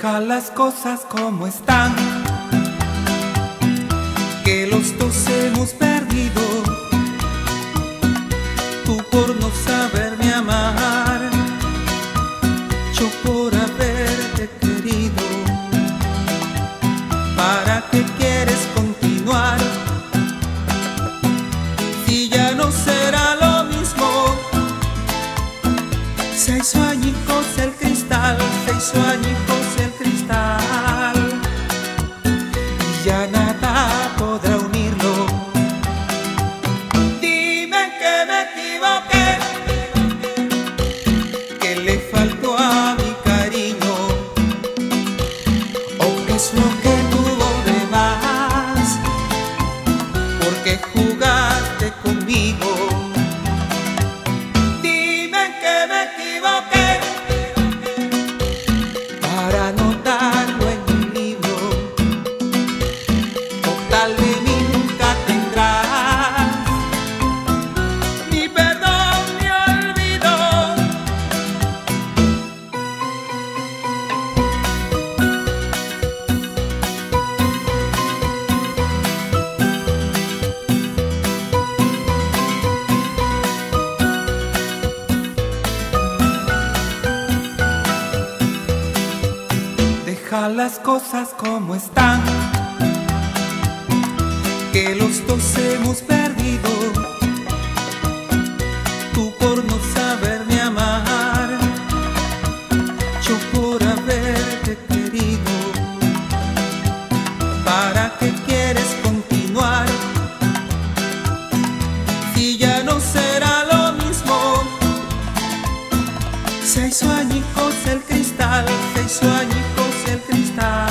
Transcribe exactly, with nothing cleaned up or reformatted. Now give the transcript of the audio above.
Deja las cosas como están, que los dos hemos perdido. Tú por no saberme amar, yo por haberte querido. ¿Para qué quieres continuar? Si ya no será lo mismo. Se hizo añicos el cristal, se hizo añicos el cristal, y ya nada podrá unirlo. Dime que me equivoqué, que le faltó a mi cariño, o qué es lo que tuvo de más, porque jugaste conmigo. Dime que me equivoqué, para anotarlo en un libro, o tal vez nunca tendrás ni perdón ni olvido. Deja las cosas como están, que los dos hemos perdido. Tú por no saberme amar, yo por haberte querido. ¿Para qué quieres continuar? Si ya no será lo mismo. Se hizo añicos el cristal, se hizo añicos el cristal.